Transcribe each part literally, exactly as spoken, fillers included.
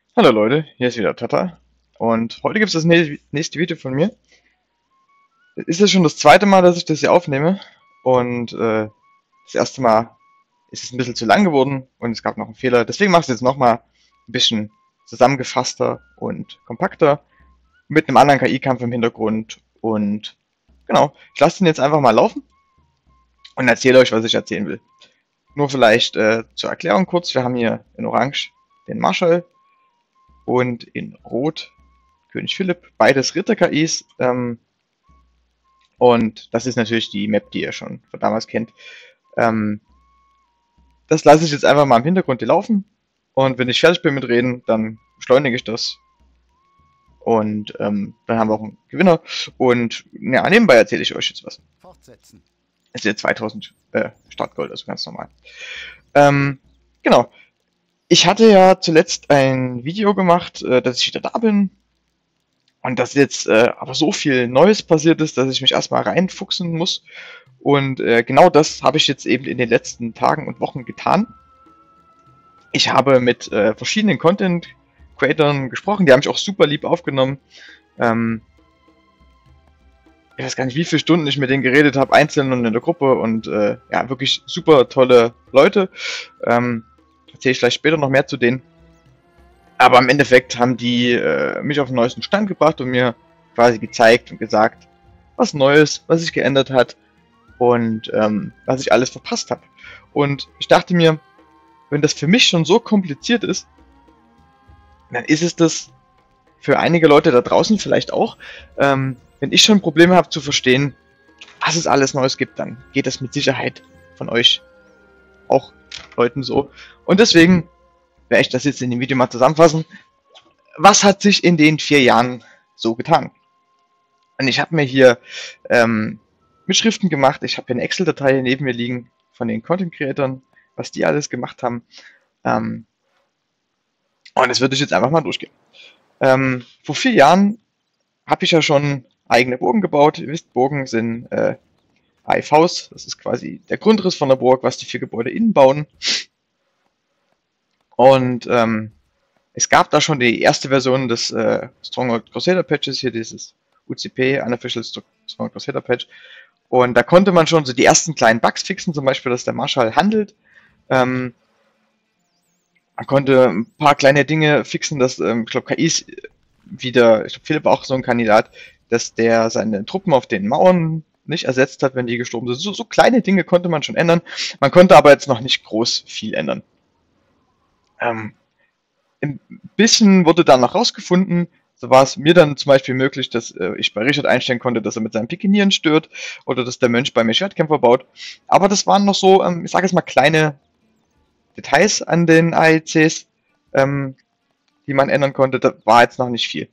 Hallo Leute, hier ist wieder Tata und heute gibt es das nä- nächste Video von mir. Ist es schon das zweite Mal, dass ich das hier aufnehme und äh, das erste Mal ist es ein bisschen zu lang geworden und es gab noch einen Fehler. Deswegen mache ich es jetzt nochmal ein bisschen zusammengefasster und kompakter mit einem anderen K I-Kampf im Hintergrund und genau, ich lasse den jetzt einfach mal laufen und erzähle euch, was ich erzählen will. Nur vielleicht äh, zur Erklärung kurz, wir haben hier in Orange den Marshall und in Rot König Philipp, beides Ritter-K Is. Ähm, und das ist natürlich die Map, die ihr schon von damals kennt. Ähm, das lasse ich jetzt einfach mal im Hintergrund hier laufen. Und wenn ich fertig bin mit Reden, dann beschleunige ich das. Und ähm, dann haben wir auch einen Gewinner. Und ja, nebenbei erzähle ich euch jetzt was. Fortsetzen. Es ist jetzt zweitausend äh, Startgold, also ganz normal. Ähm, genau. Ich hatte ja zuletzt ein Video gemacht, äh, dass ich wieder da bin. Und dass jetzt äh, aber so viel Neues passiert ist, dass ich mich erstmal reinfuchsen muss. Und äh, genau das habe ich jetzt eben in den letzten Tagen und Wochen getan. Ich habe mit äh, verschiedenen Content Creatoren gesprochen, die haben mich auch super lieb aufgenommen. Ähm, ich weiß gar nicht, wie viele Stunden ich mit denen geredet habe, einzeln und in der Gruppe und äh, ja, wirklich super tolle Leute. Ähm, erzähle ich vielleicht später noch mehr zu denen. Aber im Endeffekt haben die äh, mich auf den neuesten Stand gebracht und mir quasi gezeigt und gesagt, was Neues, was sich geändert hat und ähm, was ich alles verpasst habe. Und ich dachte mir, wenn das für mich schon so kompliziert ist, dann ist es das für einige Leute da draußen vielleicht auch. Ähm, wenn ich schon Probleme habe zu verstehen, was es alles Neues gibt, dann geht das mit Sicherheit von euch auch Leuten so. Und deswegen werde ich das jetzt in dem Video mal zusammenfassen. Was hat sich in den vier Jahren so getan? Und ich habe mir hier ähm, Mitschriften gemacht. Ich habe hier eine Excel-Datei neben mir liegen von den Content-Creatoren, was die alles gemacht haben. Ähm, und das würde ich jetzt einfach mal durchgehen. Ähm, vor vier Jahren habe ich ja schon eigene Burgen gebaut. Ihr wisst, Burgen sind äh, A I Vs. Das ist quasi der Grundriss von der Burg, was die vier Gebäude innen bauen. Und ähm, es gab da schon die erste Version des äh, Stronghold Crusader Patches, hier dieses U C P, Unofficial Stronghold Crusader Patch. Und da konnte man schon so die ersten kleinen Bugs fixen, zum Beispiel, dass der Marschall handelt. Ähm, man konnte ein paar kleine Dinge fixen, dass, ähm, ich glaube, K Is wieder, ich glaube, Philipp auch so ein Kandidat, dass der seine Truppen auf den Mauern nicht ersetzt hat, wenn die gestorben sind. So, so kleine Dinge konnte man schon ändern. Man konnte aber jetzt noch nicht groß viel ändern. Ähm, ein bisschen wurde dann noch rausgefunden. So war es mir dann zum Beispiel möglich, dass äh, ich bei Richard einstellen konnte, dass er mit seinen Pikinieren stört oder dass der Mönch bei mir Schwertkämpfer baut. Aber das waren noch so, ähm, ich sage jetzt mal, kleine Details an den A E Cs, ähm, die man ändern konnte. Da war jetzt noch nicht viel.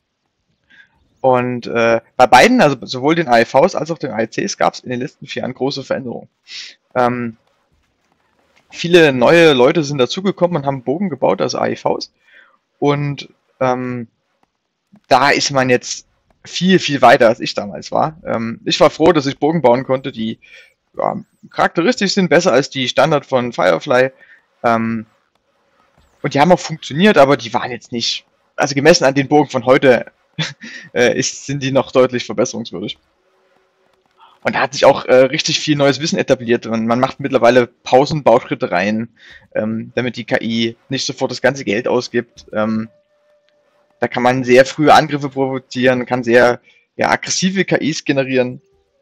Und äh, bei beiden, also sowohl den A E Vs als auch den A E Cs, gab es in den letzten vier Jahren große Veränderungen. Ähm, viele neue Leute sind dazugekommen und haben Bogen gebaut, also A E Vs. Und ähm, da ist man jetzt viel, viel weiter, als ich damals war. Ähm, ich war froh, dass ich Bogen bauen konnte, die ja, charakteristisch sind, besser als die Standard von Firefly. Ähm, und die haben auch funktioniert, aber die waren jetzt nicht, also gemessen an den Bogen von heute, äh, ist, sind die noch deutlich verbesserungswürdig. Und da hat sich auch äh, richtig viel neues Wissen etabliert. Man, man macht mittlerweile Pausenbauschritte rein, ähm, damit die K I nicht sofort das ganze Geld ausgibt. Ähm, Da kann man sehr frühe Angriffe provozieren, kann sehr ja, aggressive K Is generieren.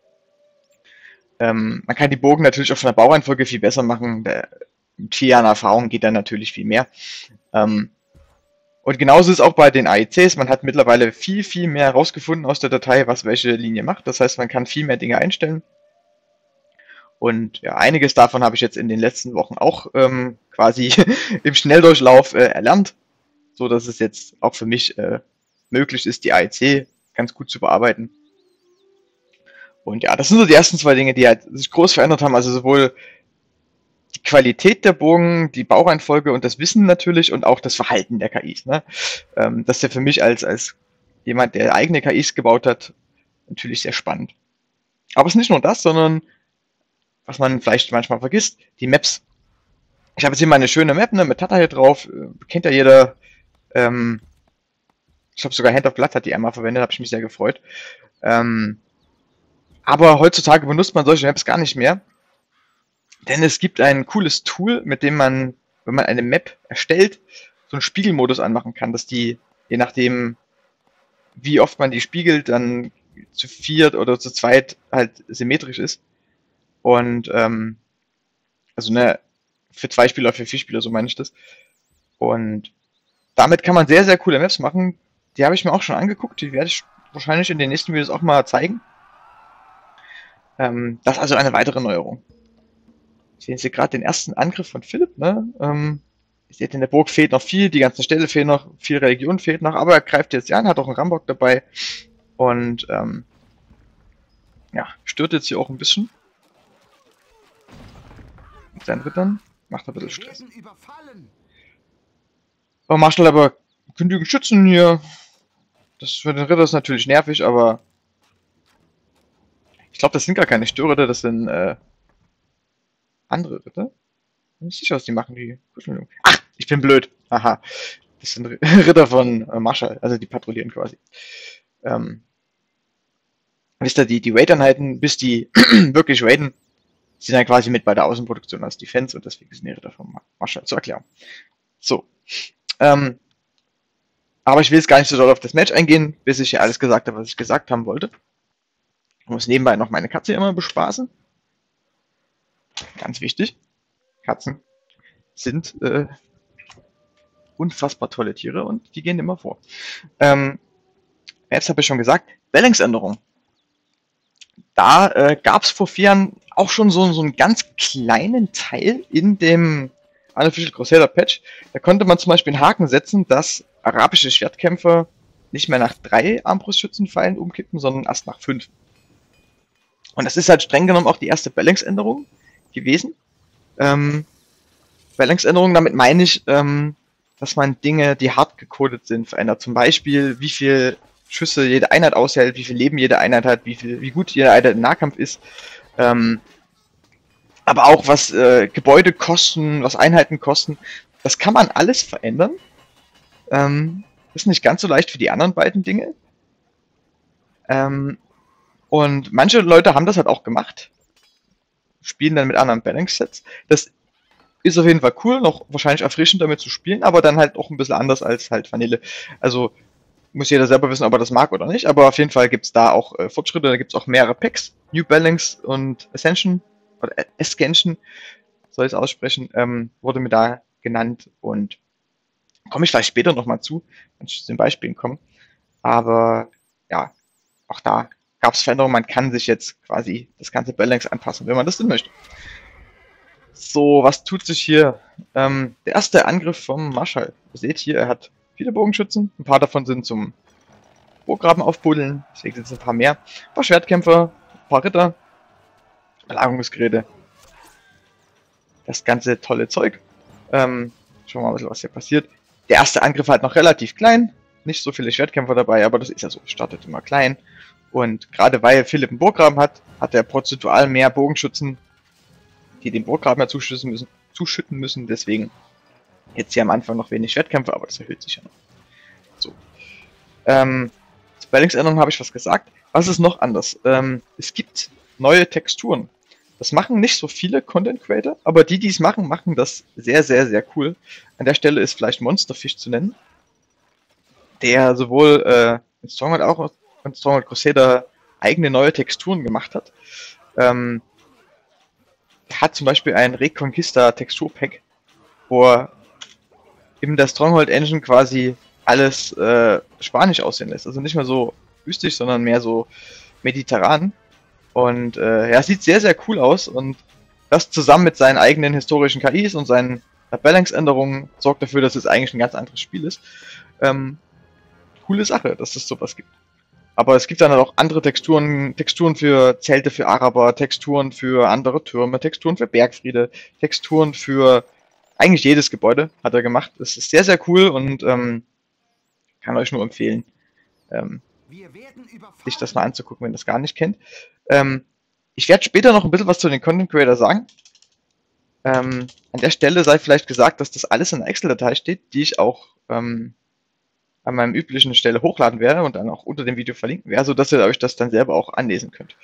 Ähm, man kann die Bogen natürlich auch von der Baureihenfolge viel besser machen. Der, mit vier Jahren Erfahrung geht da natürlich viel mehr. Ähm, und genauso ist es auch bei den A E Cs. Man hat mittlerweile viel, viel mehr herausgefunden aus der Datei, was welche Linie macht. Das heißt, man kann viel mehr Dinge einstellen. Und ja, einiges davon habe ich jetzt in den letzten Wochen auch ähm, quasi im Schnelldurchlauf äh, erlernt, so dass es jetzt auch für mich äh, möglich ist, die A E C ganz gut zu bearbeiten. Und ja, das sind so die ersten zwei Dinge, die halt sich groß verändert haben. Also sowohl die Qualität der Bogen, die Baureihenfolge und das Wissen natürlich und auch das Verhalten der K Is. Ne? Ähm, das ist ja für mich als, als jemand, der eigene K Is gebaut hat, natürlich sehr spannend. Aber es ist nicht nur das, sondern was man vielleicht manchmal vergisst, die Maps. Ich habe jetzt hier mal eine schöne Map, ne, mit Tata hier drauf. Kennt ja jeder, Ähm, ich glaube sogar Hand of Blood hat die einmal verwendet, habe ich mich sehr gefreut. Ähm, aber heutzutage benutzt man solche Maps gar nicht mehr, denn es gibt ein cooles Tool, mit dem man, wenn man eine Map erstellt, so einen Spiegelmodus anmachen kann, dass die, je nachdem, wie oft man die spiegelt, dann zu viert oder zu zweit halt symmetrisch ist. Und ähm, also ne, für zwei Spieler, für vier Spieler, so meine ich das. Und damit kann man sehr, sehr coole Maps machen. Die habe ich mir auch schon angeguckt. Die werde ich wahrscheinlich in den nächsten Videos auch mal zeigen. Ähm, das ist also eine weitere Neuerung. Ich sehe jetzt hier gerade den ersten Angriff von Philipp. Ne? Ähm, ihr seht, in der Burg fehlt noch viel, die ganzen Ställe fehlen noch, viel Religion fehlt noch, aber er greift jetzt an, hat auch einen Rambock dabei und ähm, ja, stört jetzt hier auch ein bisschen mit seinen Rittern, macht ein bisschen Stress. Aber Marshall aber genügend Schützen hier. Das für den Ritter ist natürlich nervig, aber ich glaube, das sind gar keine Störritter, das sind äh, andere Ritter. Bin nicht sicher, was die machen, die Kuschelung. Ach, ich bin blöd. Aha. Das sind Ritter von äh, Marshall, also die patrouillieren quasi. Ähm, wisst ihr, die, die Raid-Einheiten, bis die wirklich raiden, sind dann quasi mit bei der Außenproduktion als Defense und deswegen sind die Ritter von Marshall zur Erklärung. So. Ähm, aber ich will jetzt gar nicht so doll auf das Match eingehen, bis ich ja alles gesagt habe, was ich gesagt haben wollte. Ich muss nebenbei noch meine Katze immer bespaßen. Ganz wichtig. Katzen sind äh, unfassbar tolle Tiere und die gehen immer vor. Ähm, jetzt habe ich schon gesagt, Balance-Änderung. Da äh, gab es vor vier Jahren auch schon so, so einen ganz kleinen Teil in dem Unofficial Crusader Patch. Da konnte man zum Beispiel einen Haken setzen, dass arabische Schwertkämpfer nicht mehr nach drei Armbrustschützenpfeilen umkippen, sondern erst nach fünf. Und das ist halt streng genommen auch die erste Balance-Änderung gewesen. Ähm, Balance-Änderung, damit meine ich, ähm, dass man Dinge, die hart gecodet sind, verändert. Zum Beispiel, wie viel Schüsse jede Einheit aushält, wie viel Leben jede Einheit hat, wie viel, wie gut jede Einheit im Nahkampf ist. Ähm, aber auch was äh, Gebäude kosten, was Einheiten kosten. Das kann man alles verändern. Ähm, ist nicht ganz so leicht für die anderen beiden Dinge. Ähm, und manche Leute haben das halt auch gemacht. Spielen dann mit anderen Balance-Sets. Das ist auf jeden Fall cool, noch wahrscheinlich erfrischend damit zu spielen, aber dann halt auch ein bisschen anders als halt Vanille. Also muss jeder selber wissen, ob er das mag oder nicht, aber auf jeden Fall gibt es da auch äh, Fortschritte, da gibt es auch mehrere Packs, New Balance und Ascension, oder Ascension, soll ich es aussprechen, ähm, wurde mir da genannt und komme ich vielleicht später nochmal zu, wenn ich zu den Beispielen komme. Aber ja, auch da gab es Veränderungen, man kann sich jetzt quasi das ganze Balance anpassen, wenn man das denn möchte. So, was tut sich hier? Ähm, der erste Angriff vom Marschall. Ihr seht hier, er hat viele Bogenschützen. Ein paar davon sind zum Burggraben aufbuddeln. Deswegen sind es ein paar mehr. Ein paar Schwertkämpfer, ein paar Ritter, Belagerungsgeräte. Das ganze tolle Zeug. Ähm, schauen wir mal, was hier passiert. Der erste Angriff halt noch relativ klein. Nicht so viele Schwertkämpfer dabei, aber das ist ja so. Startet immer klein. Und gerade weil Philipp einen Burggraben hat, hat er prozentual mehr Bogenschützen, die den Burggraben ja zuschütten müssen, zuschütten müssen. Deswegen jetzt hier am Anfang noch wenig Schwertkämpfe, aber das erhöht sich ja noch. So. Ähm, zur Balance-Änderung habe ich was gesagt. Was ist noch anders? Ähm, es gibt neue Texturen. Das machen nicht so viele Content Creator, aber die, die es machen, machen das sehr, sehr, sehr cool. An der Stelle ist vielleicht Monsterfish zu nennen, der sowohl äh, in Stronghold auch in Stronghold Crusader eigene neue Texturen gemacht hat. Ähm, er hat zum Beispiel ein Reconquista Texturpack, wo er in der Stronghold Engine quasi alles äh, spanisch aussehen lässt. Also nicht mehr so mystisch, sondern mehr so mediterran. Und äh, ja, sieht sehr, sehr cool aus. Und das zusammen mit seinen eigenen historischen K Is und seinen Balance-Änderungen sorgt dafür, dass es eigentlich ein ganz anderes Spiel ist. Ähm, coole Sache, dass es sowas gibt. Aber es gibt dann auch andere Texturen, Texturen für Zelte für Araber, Texturen für andere Türme, Texturen für Bergfriede, Texturen für eigentlich jedes Gebäude hat er gemacht. Es ist sehr, sehr cool und ähm, kann euch nur empfehlen, ähm, sich das mal anzugucken, wenn ihr das gar nicht kennt. Ähm, ich werde später noch ein bisschen was zu den Content Creator sagen. Ähm, an der Stelle sei vielleicht gesagt, dass das alles in einer Excel-Datei steht, die ich auch ähm, an meinem üblichen Stelle hochladen werde und dann auch unter dem Video verlinken werde, sodass ihr euch das dann selber auch anlesen könnt.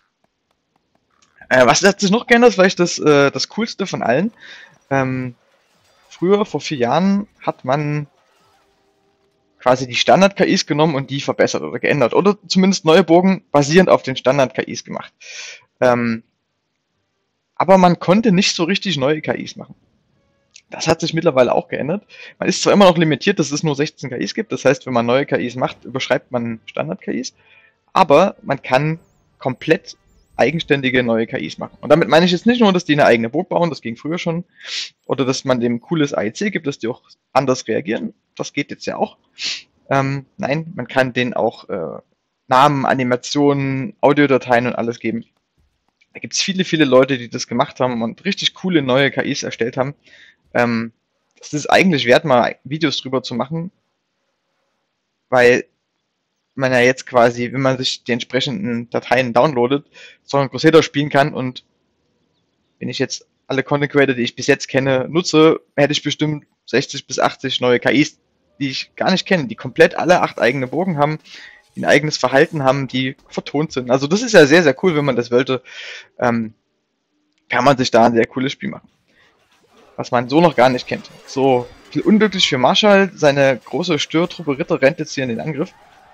Äh, was hat sich noch geändert? Vielleicht das, äh, das Coolste von allen. Ähm, früher, vor vier Jahren, hat man quasi die Standard-K Is genommen und die verbessert oder geändert. Oder zumindest neue Burgen basierend auf den Standard-K Is gemacht. Ähm, aber man konnte nicht so richtig neue K Is machen. Das hat sich mittlerweile auch geändert. Man ist zwar immer noch limitiert, dass es nur sechzehn K Is gibt. Das heißt, wenn man neue K Is macht, überschreibt man Standard-K Is. Aber man kann komplett eigenständige neue K Is machen. Und damit meine ich jetzt nicht nur, dass die eine eigene Burg bauen, das ging früher schon, oder dass man dem cooles A E C gibt, dass die auch anders reagieren. Das geht jetzt ja auch. Ähm, nein, man kann denen auch äh, Namen, Animationen, Audiodateien und alles geben. Da gibt es viele, viele Leute, die das gemacht haben und richtig coole neue K Is erstellt haben. Ähm, das ist eigentlich wert, mal Videos drüber zu machen, weil man ja jetzt quasi, wenn man sich die entsprechenden Dateien downloadet, Song Crusader spielen kann. Und wenn ich jetzt alle Content Creator, die ich bis jetzt kenne, nutze, hätte ich bestimmt sechzig bis achtzig neue K Is, die ich gar nicht kenne, die komplett alle acht eigene Burgen haben, die ein eigenes Verhalten haben, die vertont sind. Also das ist ja sehr, sehr cool, wenn man das wollte. Ähm, kann man sich da ein sehr cooles Spiel machen. Was man so noch gar nicht kennt. So, viel unglücklich für Marshall, seine große Störtruppe Ritter rennt jetzt hier in den Angriff.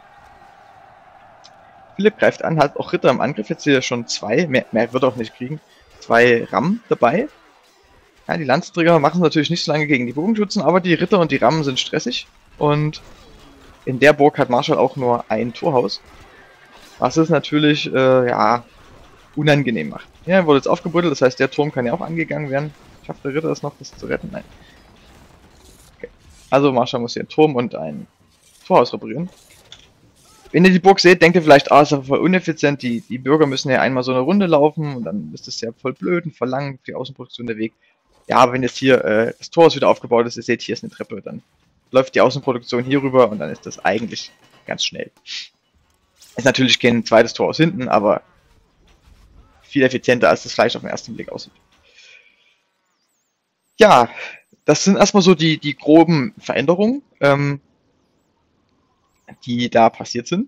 Philipp greift an, hat auch Ritter im Angriff, jetzt hier schon zwei, mehr, mehr wird er auch nicht kriegen, zwei Rammen dabei. Ja, die Lanzenträger machen es natürlich nicht so lange gegen die Bogenschützen, aber die Ritter und die Rammen sind stressig. Und in der Burg hat Marshall auch nur ein Torhaus, was es natürlich, äh, ja, unangenehm macht. Ja, wurde jetzt aufgebuddelt, das heißt, der Turm kann ja auch angegangen werden. Schafft der Ritter es noch, das zu retten? Nein. Okay. Also Marshall muss hier einen Turm und ein Torhaus reparieren. Wenn ihr die Burg seht, denkt ihr vielleicht, ah, ist aber voll uneffizient, die, die Bürger müssen ja einmal so eine Runde laufen und dann ist das ja voll blöd und voll lang für die Außenproduktion der Weg. Ja, aber wenn jetzt hier äh, das Tor wieder aufgebaut ist, ihr seht, hier ist eine Treppe, dann läuft die Außenproduktion hier rüber und dann ist das eigentlich ganz schnell. Ist natürlich kein zweites Tor aus hinten, aber viel effizienter, als das vielleicht auf den ersten Blick aussieht. Ja, das sind erstmal so die, die groben Veränderungen, ähm, die da passiert sind.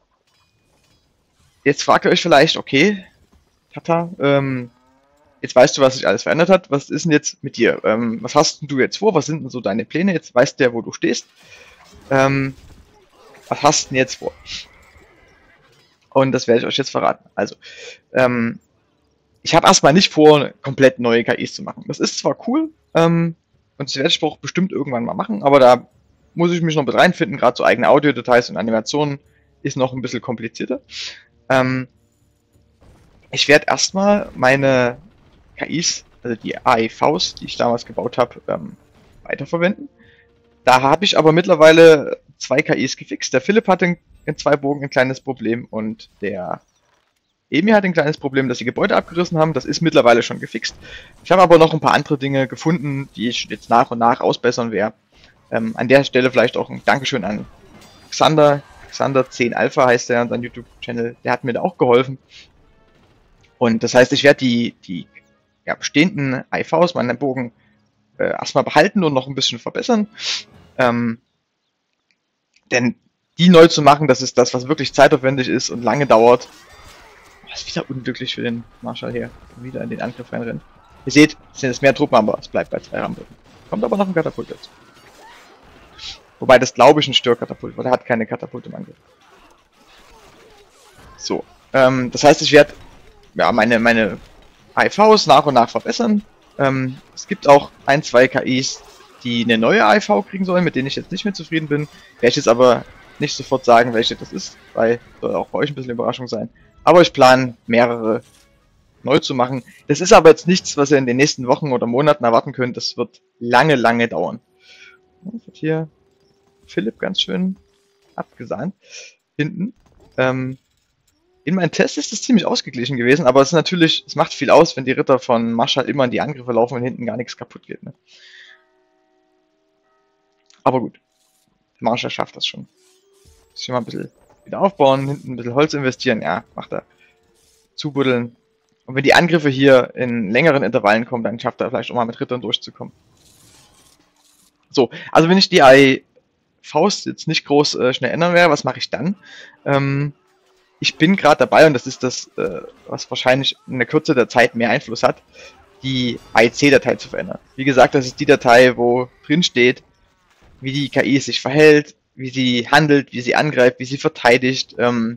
Jetzt fragt ihr euch vielleicht, okay, Tata, ähm, jetzt weißt du, was sich alles verändert hat. Was ist denn jetzt mit dir? Ähm, was hast denn du jetzt vor? Was sind denn so deine Pläne? Jetzt weißt du ja, wo du stehst. Ähm, was hast du denn jetzt vor? Und das werde ich euch jetzt verraten. Also, ähm, ich habe erstmal nicht vor, komplett neue K Is zu machen. Das ist zwar cool, ähm, und das werde ich auch bestimmt irgendwann mal machen, aber da muss ich mich noch mit reinfinden. Gerade so eigene Audiodetails und Animationen ist noch ein bisschen komplizierter. Ähm, ich werde erstmal meine K Is, also die A E Vs, die ich damals gebaut habe, ähm, weiterverwenden. Da habe ich aber mittlerweile zwei K Is gefixt. Der Philipp hatte in, in zwei Burgen ein kleines Problem und der Emil hat ein kleines Problem, dass sie Gebäude abgerissen haben. Das ist mittlerweile schon gefixt. Ich habe aber noch ein paar andere Dinge gefunden, die ich jetzt nach und nach ausbessern werde. Ähm, an der Stelle vielleicht auch ein Dankeschön an Xander. Xander zehn Alpha heißt der, sein YouTube-Channel. Der hat mir da auch geholfen. Und das heißt, ich werde die, die ja, bestehenden I Vs, meinen Bogen, äh, erstmal behalten und noch ein bisschen verbessern. Ähm, denn die neu zu machen, das ist das, was wirklich zeitaufwendig ist und lange dauert. Das ist wieder unglücklich für den Marshall hier. Wieder in den Angriff reinrennt. Ihr seht, es sind jetzt mehr Truppen, aber es bleibt bei zwei Rammbögen. Kommt aber noch ein Katapult dazu. Wobei das glaube ich ein Störkatapult, weil er hat keine Katapult im Angriff. So, ähm, das heißt, ich werde ja, meine, meine I Vs nach und nach verbessern. Ähm, es gibt auch ein, zwei K Is, die eine neue I V kriegen sollen, mit denen ich jetzt nicht mehr zufrieden bin. Werde ich jetzt aber nicht sofort sagen, welche das ist, weil soll auch bei euch ein bisschen Überraschung sein. Aber ich plane mehrere neu zu machen. Das ist aber jetzt nichts, was ihr in den nächsten Wochen oder Monaten erwarten könnt. Das wird lange, lange dauern. Das wird hier Philipp ganz schön abgesahnt. Hinten. Ähm, in meinem Test ist es ziemlich ausgeglichen gewesen, aber es ist natürlich, es macht viel aus, wenn die Ritter von Marshall immer in die Angriffe laufen und hinten gar nichts kaputt geht. Ne? Aber gut. Marshall schafft das schon. Muss ich mal ein bisschen wieder aufbauen, hinten ein bisschen Holz investieren, ja, macht er. Zubuddeln. Und wenn die Angriffe hier in längeren Intervallen kommen, dann schafft er vielleicht auch mal mit Rittern durchzukommen. So, also wenn ich die Faust jetzt nicht groß äh, schnell ändern werde, was mache ich dann? Ähm, ich bin gerade dabei, und das ist das, äh, was wahrscheinlich in der Kürze der Zeit mehr Einfluss hat, die A E C-Datei zu verändern. Wie gesagt, das ist die Datei, wo drin steht, wie die K I sich verhält, wie sie handelt, wie sie angreift, wie sie verteidigt, ähm,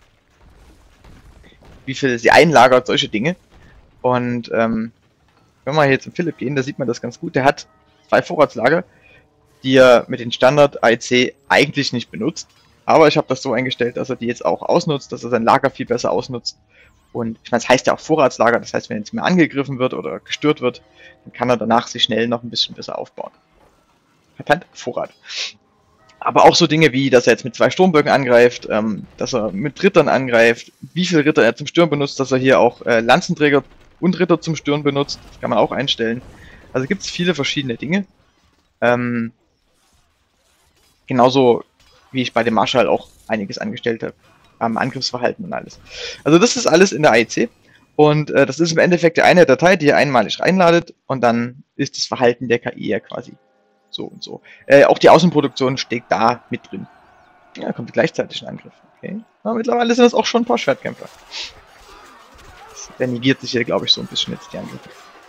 wie viel sie einlagert, solche Dinge. Und ähm, wenn wir hier zum Philipp gehen, da sieht man das ganz gut. Der hat zwei Vorratslager, die er mit den Standard A E C eigentlich nicht benutzt. Aber ich habe das so eingestellt, dass er die jetzt auch ausnutzt, dass er sein Lager viel besser ausnutzt. Und ich meine, es heißt ja auch Vorratslager, das heißt, wenn jetzt mehr angegriffen wird oder gestört wird, dann kann er danach sich schnell noch ein bisschen besser aufbauen. Hat halt Vorrat. Aber auch so Dinge wie, dass er jetzt mit zwei Sturmböcken angreift, ähm, dass er mit Rittern angreift, wie viele Ritter er zum Stören benutzt, dass er hier auch äh, Lanzenträger und Ritter zum Stören benutzt, das kann man auch einstellen. Also gibt es viele verschiedene Dinge. Ähm, genauso wie ich bei dem Marschall auch einiges angestellt habe, am Angriffsverhalten und alles. Also das ist alles in der A E C. Und äh, das ist im Endeffekt eine Datei, die ihr einmalig reinladet, und dann ist das Verhalten der K I ja quasi so und so. Äh, auch die Außenproduktion steckt da mit drin. Ja, kommt gleichzeitig ein Angriff. Okay. Aber mittlerweile sind es auch schon ein paar Schwertkämpfer. Der negiert sich hier, glaube ich, so ein bisschen jetzt die Angriffe.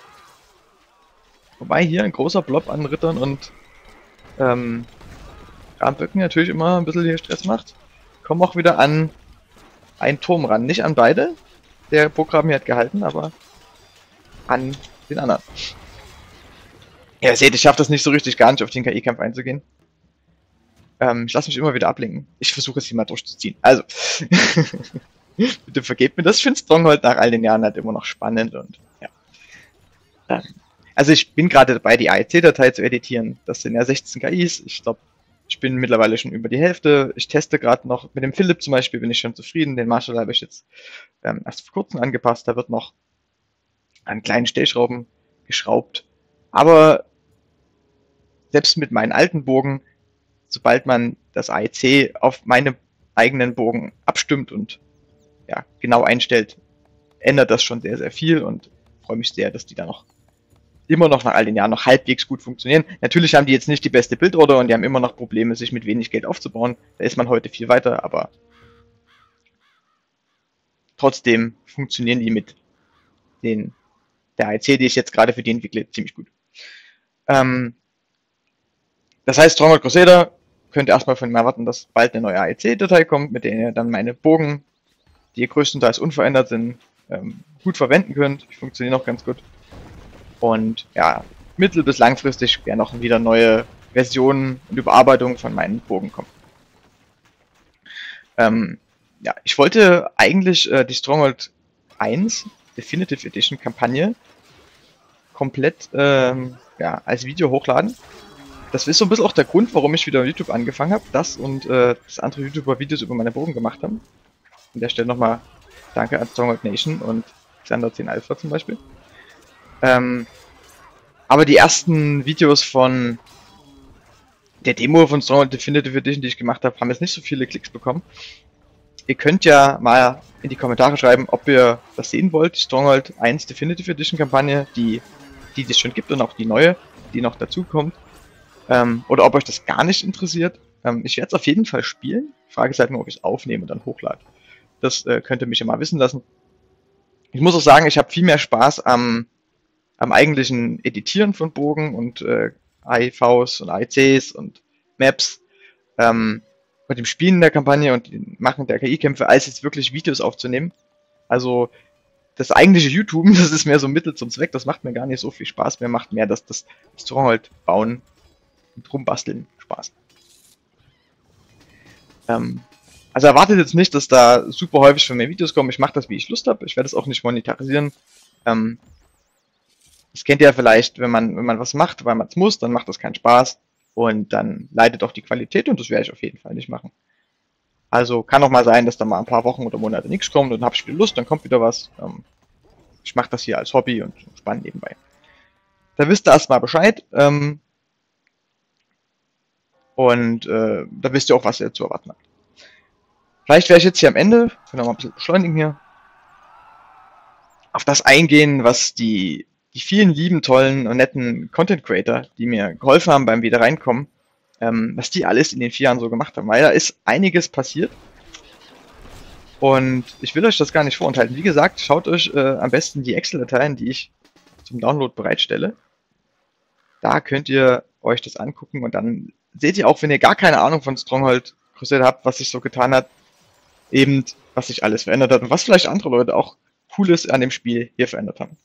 Wobei hier ein großer Blob an Rittern und ähm, Rahmenböcken natürlich immer ein bisschen hier Stress macht. Kommen auch wieder an einen Turm ran. Nicht an beide. Der Burggraben hier hat gehalten, aber an den anderen. Ja, ihr seht, ich schaffe das nicht so richtig, gar nicht auf den K I-Kampf einzugehen. Ähm, ich lasse mich immer wieder ablenken. Ich versuche es hier mal durchzuziehen. Also, bitte vergebt mir das. Ich finde Stronghold nach all den Jahren halt immer noch spannend und ja. Ähm, also ich bin gerade dabei, die A E C-Datei zu editieren. Das sind ja sechzehn K Is. Ich glaube, ich bin mittlerweile schon über die Hälfte. Ich teste gerade noch, mit dem Philipp zum Beispiel bin ich schon zufrieden. Den Marshall habe ich jetzt ähm, erst vor kurzem angepasst. Da wird noch an kleinen Stellschrauben geschraubt. Aber selbst mit meinen alten Bogen, sobald man das A E C auf meine eigenen Bogen abstimmt und ja, genau einstellt, ändert das schon sehr, sehr viel, und freue mich sehr, dass die da noch immer noch nach all den Jahren noch halbwegs gut funktionieren. Natürlich haben die jetzt nicht die beste Bildorder und die haben immer noch Probleme, sich mit wenig Geld aufzubauen. Da ist man heute viel weiter, aber trotzdem funktionieren die mit den der A E C, die ich jetzt gerade für die entwickle, ziemlich gut. Ähm, das heißt, Stronghold Crusader könnt ihr erstmal von mir erwarten, dass bald eine neue A E C-Datei kommt, mit der ihr dann meine Bogen, die größtenteils unverändert sind, ähm, gut verwenden könnt. Die funktionieren auch ganz gut. Und ja, mittel- bis langfristig werden auch wieder neue Versionen und Überarbeitungen von meinen Bogen kommen. Ähm, ja, ich wollte eigentlich äh, die Stronghold eins Definitive Edition Kampagne komplett ähm, ja, als Video hochladen. Das ist so ein bisschen auch der Grund, warum ich wieder YouTube angefangen habe. Das und äh, dass andere YouTuber Videos über meine Bogen gemacht haben. An der Stelle nochmal danke an Stronghold Nation und Xander zehn Alpha zum Beispiel. Ähm, aber die ersten Videos von der Demo von Stronghold Definitive Edition, die ich gemacht habe, haben jetzt nicht so viele Klicks bekommen. Ihr könnt ja mal in die Kommentare schreiben, ob ihr das sehen wollt, die Stronghold eins Definitive Edition Kampagne, die, die es schon gibt, und auch die neue, die noch dazu kommt. Ähm, oder ob euch das gar nicht interessiert. Ähm, ich werde es auf jeden Fall spielen. Die Frage ist halt nur, ob ich es aufnehme und dann hochlade. Das äh, könnt ihr mich ja mal wissen lassen. Ich muss auch sagen, ich habe viel mehr Spaß am, am eigentlichen Editieren von Bogen und äh, A E Vs und A E Cs und Maps ähm, und dem Spielen der Kampagne und dem Machen der K I-Kämpfe, als jetzt wirklich Videos aufzunehmen. Also das eigentliche YouTube, das ist mehr so Mittel zum Zweck, das macht mir gar nicht so viel Spaß. Mir macht mehr das, das Stronghold bauen und rumbasteln Spaß. Ähm, also erwartet jetzt nicht, dass da super häufig von mir Videos kommen. Ich mache das, wie ich Lust habe. Ich werde es auch nicht monetarisieren. Ähm, das kennt ihr ja vielleicht, wenn man, wenn man was macht, weil man es muss, dann macht das keinen Spaß. Und dann leidet auch die Qualität, und das werde ich auf jeden Fall nicht machen. Also kann auch mal sein, dass da mal ein paar Wochen oder Monate nichts kommt, und dann habe ich wieder Lust, dann kommt wieder was. Ähm, ich mache das hier als Hobby und spannend nebenbei. Da wisst ihr erstmal Bescheid. Ähm, und äh, da wisst ihr auch, was ihr zu erwarten habt. Vielleicht werde ich jetzt hier am Ende, ich will noch mal ein bisschen beschleunigen hier, auf das eingehen, was die, die vielen lieben, tollen und netten Content Creator, die mir geholfen haben beim Wiederreinkommen, ähm, was die alles in den vier Jahren so gemacht haben, weil da ist einiges passiert. Und ich will euch das gar nicht vorenthalten. Wie gesagt, schaut euch äh, am besten die Excel-Dateien, die ich zum Download bereitstelle. Da könnt ihr euch das angucken und dann seht ihr auch, wenn ihr gar keine Ahnung von Stronghold Crusader habt, was sich so getan hat, eben was sich alles verändert hat und was vielleicht andere Leute auch Cooles an dem Spiel hier verändert haben.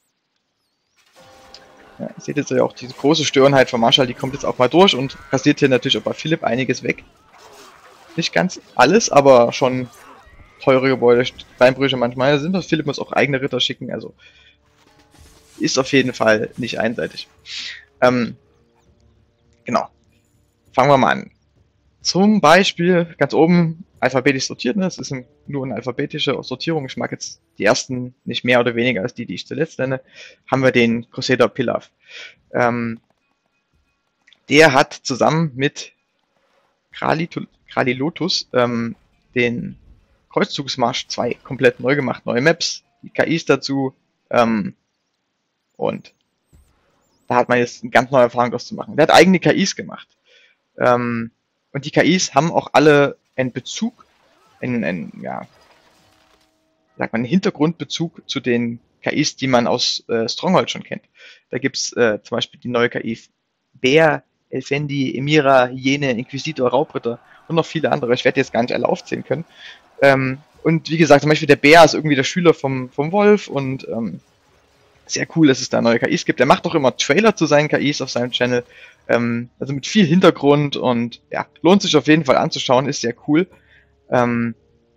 Ja, ihr seht jetzt ja auch diese große Störenheit von Marshall, die kommt jetzt auch mal durch und rasiert hier natürlich auch bei Philipp einiges weg. Nicht ganz alles, aber schon teure Gebäude, Steinbrüche manchmal sind das. Philipp muss auch eigene Ritter schicken, also ist auf jeden Fall nicht einseitig. Ähm, genau. Fangen wir mal an. Zum Beispiel ganz oben alphabetisch sortiert, ne? Das ist ein, nur eine alphabetische Sortierung. Ich mag jetzt die ersten nicht mehr oder weniger als die, die ich zuletzt nenne. Haben wir den Crusader Pilaf. Ähm, der hat zusammen mit Krali Lotus ähm, den Kreuzzugsmarsch zwei komplett neu gemacht. Neue Maps, die K Is dazu. Ähm, und da hat man jetzt eine ganz neue Erfahrung draus zu machen. Der hat eigene K Is gemacht. Ähm, und die K Is haben auch alle einen Bezug, einen, einen ja, sagt man, einen Hintergrundbezug zu den K Is, die man aus äh, Stronghold schon kennt. Da gibt's äh, zum Beispiel die neue K I Bär, Elfendi, Emira, Hyäne, Inquisitor, Raubritter und noch viele andere. Ich werde jetzt gar nicht alle aufzählen können. Ähm, und wie gesagt, zum Beispiel der Bär ist irgendwie der Schüler vom, vom Wolf und ähm, sehr cool, dass es da neue K Is gibt. Er macht auch immer Trailer zu seinen K Is auf seinem Channel. Ähm, also mit viel Hintergrund und ja, lohnt sich auf jeden Fall anzuschauen, ist sehr cool. Ähm,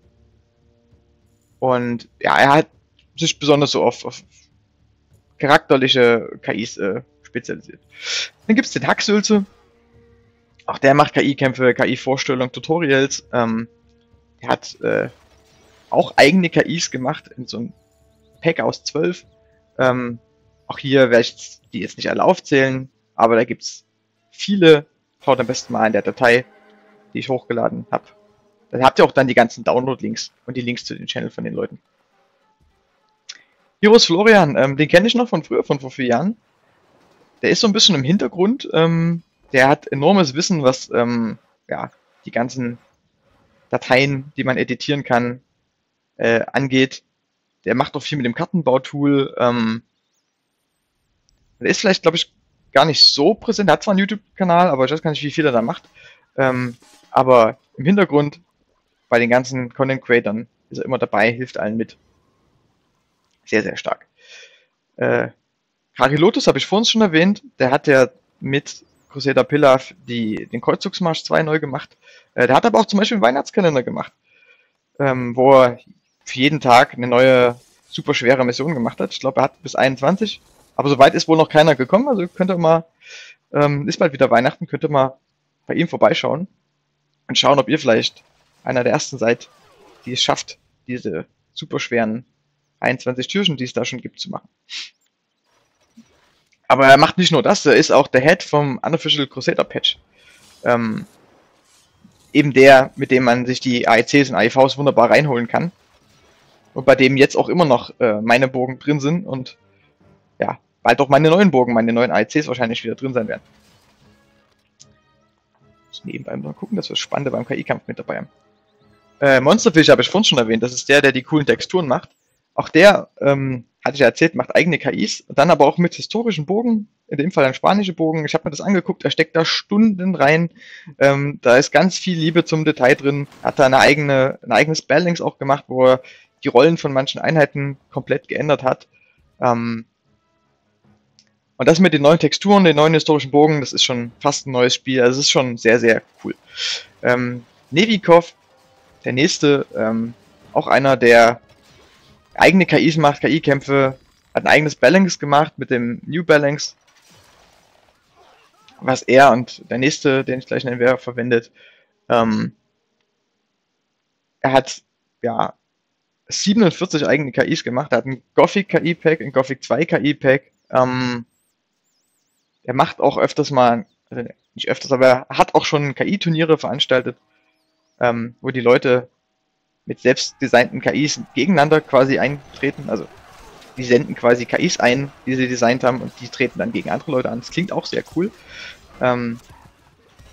und ja, er hat sich besonders so auf, auf charakterliche K Is äh, spezialisiert. Dann gibt es den Hacksülze. Auch der macht K I-Kämpfe, K I-Vorstellungen, Tutorials. Ähm, er hat äh, auch eigene K Is gemacht in so einem Pack aus zwölf. Ähm, auch hier werde ich die jetzt nicht alle aufzählen, aber da gibt es viele. Schaut am besten mal in der Datei, die ich hochgeladen habe. Da habt ihr auch dann die ganzen Download-Links und die Links zu den Channel von den Leuten. Heroes Florian, ähm, den kenne ich noch von früher, von vor vier Jahren. Der ist so ein bisschen im Hintergrund. Ähm, der hat enormes Wissen, was ähm, ja, die ganzen Dateien, die man editieren kann, äh, angeht. Der macht auch viel mit dem Kartenbautool. Ähm, der ist vielleicht, glaube ich, gar nicht so präsent. Er hat zwar einen YouTube-Kanal, aber ich weiß gar nicht, wie viel er da macht. Ähm, aber im Hintergrund, bei den ganzen Content-Creatern, ist er immer dabei, hilft allen mit. Sehr, sehr stark. Äh, Krali Lotus habe ich vorhin schon erwähnt. Der hat ja mit Crusader Pilaf die, den Kreuzzugsmarsch zwei neu gemacht. Äh, der hat aber auch zum Beispiel einen Weihnachtskalender gemacht, ähm, wo er für jeden Tag eine neue, super schwere Mission gemacht hat. Ich glaube, er hat bis einundzwanzig. Aber soweit ist wohl noch keiner gekommen. Also könnt ihr mal, ähm, ist bald wieder Weihnachten, könnt ihr mal bei ihm vorbeischauen und schauen, ob ihr vielleicht einer der ersten seid, die es schafft, diese super schweren einundzwanzig Türchen, die es da schon gibt, zu machen. Aber er macht nicht nur das, er ist auch der Head vom Unofficial Crusader Patch. Ähm, eben der, mit dem man sich die A E Cs und A E Vs wunderbar reinholen kann. Und bei dem jetzt auch immer noch äh, meine Burgen drin sind und ja, bald auch meine neuen Burgen, meine neuen A E Cs wahrscheinlich wieder drin sein werden. Ich nebenbei mal gucken, dass wir das Spannende beim K I-Kampf mit dabei haben. Äh, Monsterfish habe ich vorhin schon erwähnt, das ist der, der die coolen Texturen macht. Auch der, ähm, hatte ich ja erzählt, macht eigene K Is, dann aber auch mit historischen Bogen, in dem Fall ein spanischer Bogen. Ich habe mir das angeguckt, er steckt da Stunden rein. Ähm, da ist ganz viel Liebe zum Detail drin. Hat da eine eigene, ein eigenes Spelllinks auch gemacht, wo er die Rollen von manchen Einheiten komplett geändert hat. Ähm, und das mit den neuen Texturen, den neuen historischen Bogen, das ist schon fast ein neues Spiel. Also es ist schon sehr, sehr cool. Ähm, Nevikov, der nächste, ähm, auch einer, der eigene K Is macht, K I-Kämpfe, hat ein eigenes Balance gemacht mit dem New Balance, was er und der nächste, den ich gleich nennen werde, verwendet. Ähm, er hat ja siebenundvierzig eigene K Is gemacht, er hat ein Gothic K I-Pack, ein Gothic zwei K I-Pack. Ähm, er macht auch öfters mal, also nicht öfters, aber er hat auch schon K I-Turniere veranstaltet, ähm, wo die Leute mit selbst designten K Is gegeneinander quasi eintreten. Also die senden quasi K Is ein, die sie designt haben und die treten dann gegen andere Leute an. Das klingt auch sehr cool. Ähm,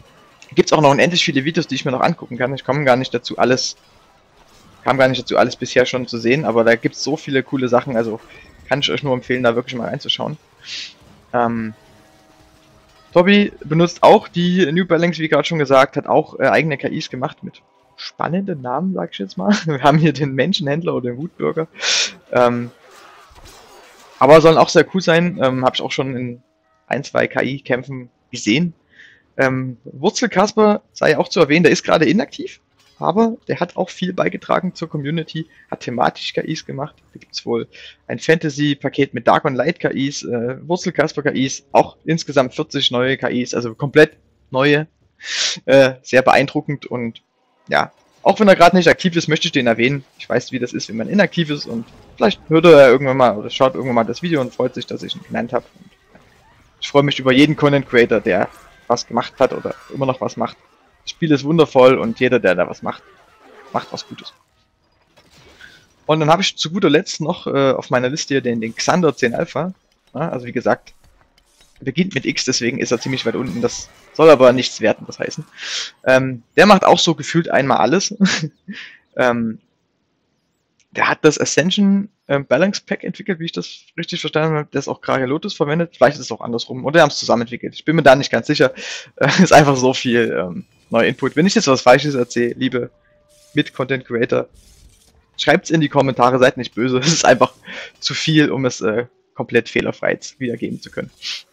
Gibt es auch noch unendlich viele Videos, die ich mir noch angucken kann. Ich komme gar nicht dazu, alles, kam gar nicht dazu, alles bisher schon zu sehen, aber da gibt es so viele coole Sachen, also kann ich euch nur empfehlen, da wirklich mal reinzuschauen. Ähm, Tobi benutzt auch die New Balance, wie gerade schon gesagt, hat auch äh, eigene K Is gemacht mit spannenden Namen, sag ich jetzt mal. Wir haben hier den Menschenhändler oder den Wutbürger. Ähm, aber sollen auch sehr cool sein, ähm, habe ich auch schon in ein, zwei K I-Kämpfen gesehen. Ähm, Wurzelkasper sei auch zu erwähnen, der ist gerade inaktiv, aber der hat auch viel beigetragen zur Community, hat thematisch K Is gemacht. Da gibt es wohl ein Fantasy-Paket mit Dark und Light K Is, äh, Wurzelkasper K Is, auch insgesamt vierzig neue K Is, also komplett neue. Äh, sehr beeindruckend und ja, auch wenn er gerade nicht aktiv ist, möchte ich den erwähnen. Ich weiß, wie das ist, wenn man inaktiv ist und vielleicht hört er irgendwann mal oder schaut irgendwann mal das Video und freut sich, dass ich ihn genannt habe. Ich freue mich über jeden Content Creator, der was gemacht hat oder immer noch was macht. Das Spiel ist wundervoll und jeder, der da was macht, macht was Gutes. Und dann habe ich zu guter Letzt noch äh, auf meiner Liste hier den, den Xander zehn Alpha. Ja, also wie gesagt, beginnt mit X, deswegen ist er ziemlich weit unten. Das soll aber nichts werten, das heißen. Ähm, der macht auch so gefühlt einmal alles. ähm, der hat das Ascension äh, Balance Pack entwickelt, wie ich das richtig verstanden habe. Der ist auch Kragalotus verwendet. Vielleicht ist es auch andersrum. Oder die haben es zusammen entwickelt. Ich bin mir da nicht ganz sicher. Äh, ist einfach so viel ähm, neuer Input. Wenn ich jetzt was Falsches erzähle, liebe Mit-Content Creator, schreibt es in die Kommentare, seid nicht böse. Es ist einfach zu viel, um es äh, komplett fehlerfrei wiedergeben zu können.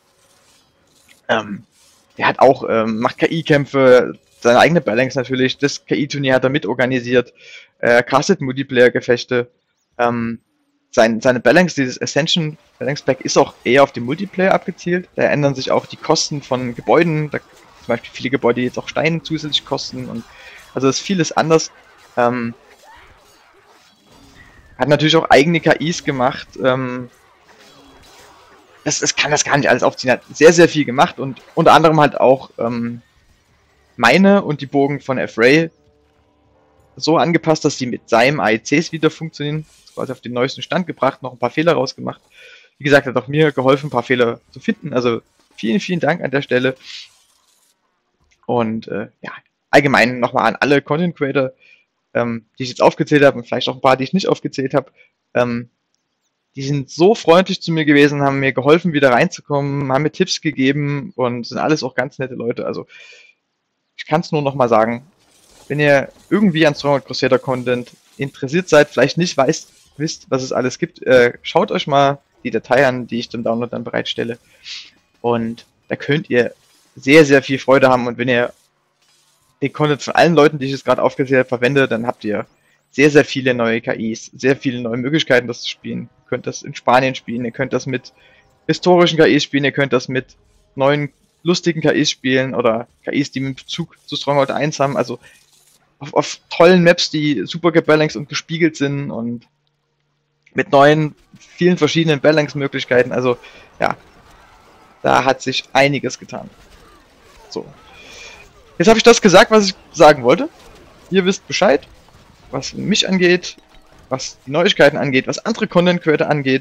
Ähm, der hat auch, ähm, macht K I-Kämpfe, seine eigene Balance natürlich, das K I-Turnier hat er mitorganisiert, äh, castet Multiplayer-Gefechte, ähm, sein, seine Balance, dieses Ascension Balance Pack ist auch eher auf den Multiplayer abgezielt, da ändern sich auch die Kosten von Gebäuden, da, zum Beispiel viele Gebäude, die jetzt auch Steine zusätzlich kosten und also ist vieles anders, ähm, hat natürlich auch eigene K Is gemacht, ähm, Das, das kann das gar nicht alles aufziehen. Er hat sehr, sehr viel gemacht und unter anderem halt auch ähm, meine und die Bogen von F-Ray so angepasst, dass die mit seinem A E Cs wieder funktionieren. Quasi auf den neuesten Stand gebracht, noch ein paar Fehler rausgemacht. Wie gesagt, hat auch mir geholfen, ein paar Fehler zu finden. Also vielen, vielen Dank an der Stelle. Und äh, ja, allgemein nochmal an alle Content Creator, ähm, die ich jetzt aufgezählt habe und vielleicht auch ein paar, die ich nicht aufgezählt habe. Ähm, Die sind so freundlich zu mir gewesen, haben mir geholfen, wieder reinzukommen, haben mir Tipps gegeben und sind alles auch ganz nette Leute. Also ich kann es nur noch mal sagen, wenn ihr irgendwie an Stronghold Crusader Content interessiert seid, vielleicht nicht weißt, wisst, was es alles gibt, äh, schaut euch mal die Datei an, die ich zum Download dann bereitstelle. Und da könnt ihr sehr, sehr viel Freude haben. Und wenn ihr den Content von allen Leuten, die ich jetzt gerade aufgezählt habe, verwendet, dann habt ihr sehr, sehr viele neue K Is, sehr viele neue Möglichkeiten, das zu spielen. Ihr könnt das in Spanien spielen, ihr könnt das mit historischen K Is spielen, ihr könnt das mit neuen, lustigen K Is spielen oder K Is, die mit Bezug zu Stronghold eins haben. Also auf, auf tollen Maps, die super gebalanced und gespiegelt sind und mit neuen, vielen verschiedenen Balance-Möglichkeiten. Also ja, da hat sich einiges getan. So. Jetzt habe ich das gesagt, was ich sagen wollte. Ihr wisst Bescheid, was mich angeht, was die Neuigkeiten angeht, was andere Content Creator angeht.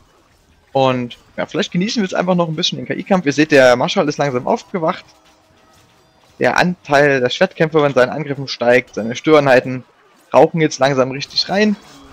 Und ja, vielleicht genießen wir jetzt einfach noch ein bisschen den K I-Kampf. Ihr seht, der Marschall ist langsam aufgewacht. Der Anteil der Schwertkämpfer bei seinen Angriffen steigt, seine Störeinheiten rauchen jetzt langsam richtig rein.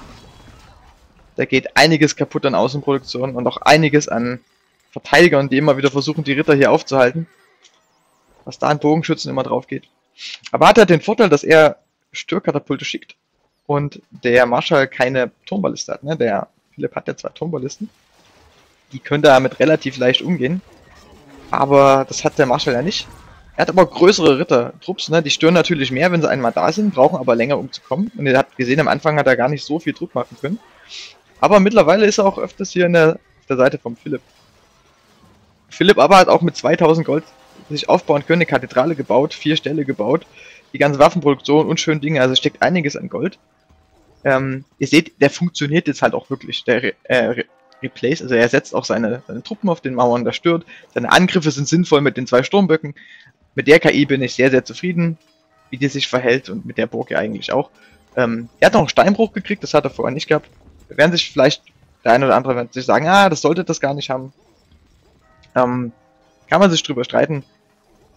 Da geht einiges kaputt an Außenproduktion und auch einiges an Verteidigern, die immer wieder versuchen, die Ritter hier aufzuhalten. Was da an Bogenschützen immer drauf geht. Aber hat er den Vorteil, dass er Störkatapulte schickt und der Marschall keine Turmballiste hat. Ne? Der Philipp hat ja zwei Turmballisten. Die können damit relativ leicht umgehen. Aber das hat der Marschall ja nicht. Er hat aber größere Rittertrupps, ne? Die stören natürlich mehr, wenn sie einmal da sind, brauchen aber länger, um zu kommen. Und ihr habt gesehen, am Anfang hat er gar nicht so viel Druck machen können. Aber mittlerweile ist er auch öfters hier in der, auf der Seite vom Philipp. Philipp aber hat auch mit zweitausend Gold sich aufbauen können, eine Kathedrale gebaut, vier Ställe gebaut, die ganze Waffenproduktion und schöne Dinge, also steckt einiges an Gold. Ähm, ihr seht, der funktioniert jetzt halt auch wirklich, der Re äh, Re Replace, also er setzt auch seine, seine Truppen auf den Mauern, das stört, seine Angriffe sind sinnvoll mit den zwei Sturmböcken. Mit der K I bin ich sehr, sehr zufrieden, wie die sich verhält und mit der Burg ja eigentlich auch. Ähm, er hat noch einen Steinbruch gekriegt, das hat er vorher nicht gehabt. Da werden sich vielleicht, der eine oder andere wird sich sagen, ah, das sollte das gar nicht haben. Ähm, kann man sich drüber streiten.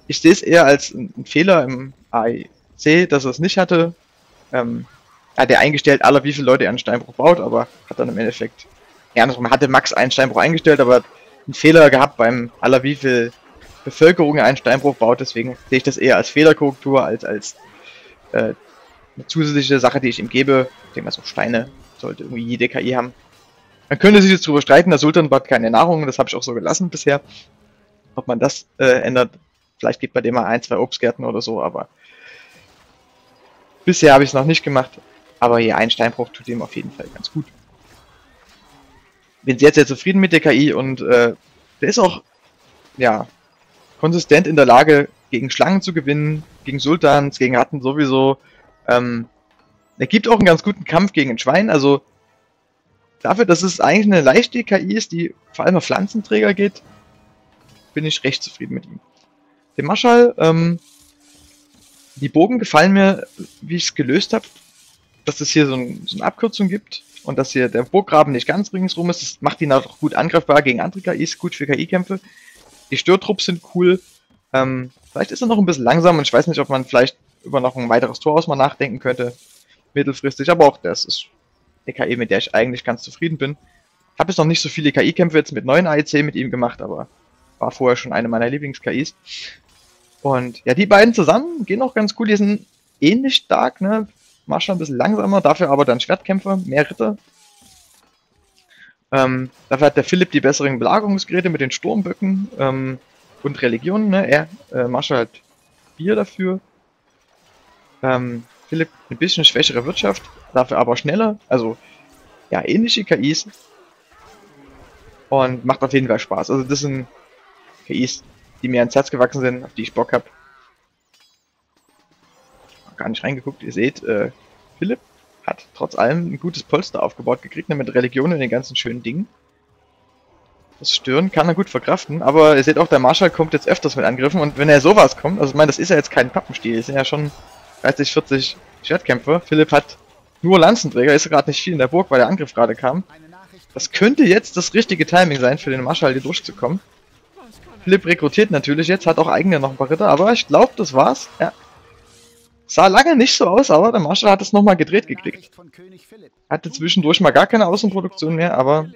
ich sehe es eher als einen Fehler im A I C, dass er es nicht hatte. Ähm, er hat er eingestellt, aller wie viele Leute er einen Steinbruch baut, aber hat dann im Endeffekt, ja, man hatte Max einen Steinbruch eingestellt, aber einen Fehler gehabt beim aller wie viel Bevölkerung er einen Steinbruch baut, deswegen sehe ich das eher als Fehlerkorrektur, als als äh, eine zusätzliche Sache, die ich ihm gebe. Ich denke mal, so Steine sollte irgendwie jede K I haben. Man könnte sich jetzt darüber streiten, der Sultan hat keine Nahrung, das habe ich auch so gelassen bisher. Ob man das äh, ändert, vielleicht gibt bei dem mal ein, zwei Obstgärten oder so, aber bisher habe ich es noch nicht gemacht. Aber hier ein Steinbruch tut ihm auf jeden Fall ganz gut. Bin sehr, sehr zufrieden mit der K I und äh, der ist auch, ja, konsistent in der Lage, gegen Schlangen zu gewinnen, gegen Sultans, gegen Ratten sowieso. Ähm, er gibt auch einen ganz guten Kampf gegen ein Schwein, also dafür, dass es eigentlich eine leichte K I ist, die vor allem auf Pflanzenträger geht, bin ich recht zufrieden mit ihm. Der Marschall, ähm, die Bogen gefallen mir, wie ich es gelöst habe, dass es hier so, ein, so eine Abkürzung gibt und dass hier der Burggraben nicht ganz ringsrum ist. Das macht ihn auch gut angreifbar gegen andere K Is, gut für K I-Kämpfe. Die Störtrupps sind cool. Ähm, vielleicht ist er noch ein bisschen langsam und ich weiß nicht, ob man vielleicht über noch ein weiteres Tor aus mal nachdenken könnte. Mittelfristig, aber auch das ist eine K I, mit der ich eigentlich ganz zufrieden bin. Ich habe jetzt noch nicht so viele K I-Kämpfe jetzt mit neuen A I C mit ihm gemacht, aber war vorher schon eine meiner Lieblings-K Is. Und ja, die beiden zusammen gehen auch ganz cool. Die sind ähnlich stark, ne? Marschall ein bisschen langsamer, dafür aber dann Schwertkämpfer, mehr Ritter. Ähm, dafür hat der Philipp die besseren Belagerungsgeräte mit den Sturmböcken ähm, und Religionen. Ne? Er, äh, Marschall hat Bier dafür. Ähm, Philipp ein bisschen schwächere Wirtschaft, dafür aber schneller. Also ja, ähnliche K Is. Und macht auf jeden Fall Spaß. Also das sind K Is, die mir ans Herz gewachsen sind, auf die ich Bock habe. Gar nicht reingeguckt. Ihr seht, äh, Philipp hat trotz allem ein gutes Polster aufgebaut gekriegt, ne, mit Religion und den ganzen schönen Dingen. Das Stören kann er gut verkraften, aber ihr seht auch, der Marschall kommt jetzt öfters mit Angriffen und wenn er sowas kommt, also ich meine, das ist ja jetzt kein Pappenstiel, es sind ja schon dreißig, vierzig Schwertkämpfer. Philipp hat nur Lanzenträger, ist gerade nicht viel in der Burg, weil der Angriff gerade kam. Das könnte jetzt das richtige Timing sein, für den Marschall hier durchzukommen. Philipp rekrutiert natürlich jetzt, hat auch eigene noch ein paar Ritter, aber ich glaube, das war's. Ja. Sah lange nicht so aus, aber der Marschall hat es nochmal gedreht gekriegt. Hatte zwischendurch mal gar keine Außenproduktion mehr, aber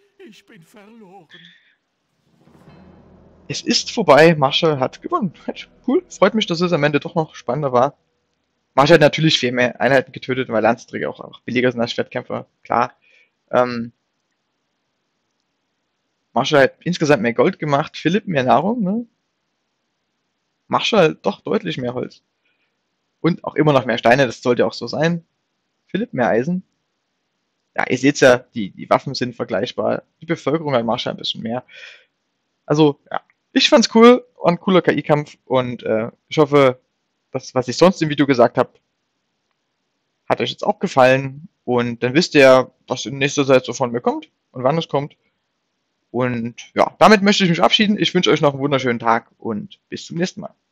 es ist vorbei. Marschall hat gewonnen. Cool, freut mich, dass es am Ende doch noch spannender war. Marschall hat natürlich viel mehr Einheiten getötet, weil Lanzträger auch, auch billiger sind als Schwertkämpfer, klar. Ähm, Marschall hat insgesamt mehr Gold gemacht, Philipp mehr Nahrung, ne? Marschall doch deutlich mehr Holz. Und auch immer noch mehr Steine, das sollte auch so sein. Philipp mehr Eisen. Ja, ihr seht's ja, die, die Waffen sind vergleichbar. Die Bevölkerung hat Marschall ein bisschen mehr. Also, ja, ich fand's cool, war ein cooler K I-Kampf und äh, ich hoffe, das, was ich sonst im Video gesagt habe, hat euch jetzt auch gefallen. Und dann wisst ihr, was in nächster Zeit so von mir kommt und wann es kommt. Und ja, damit möchte ich mich verabschieden. Ich wünsche euch noch einen wunderschönen Tag und bis zum nächsten Mal.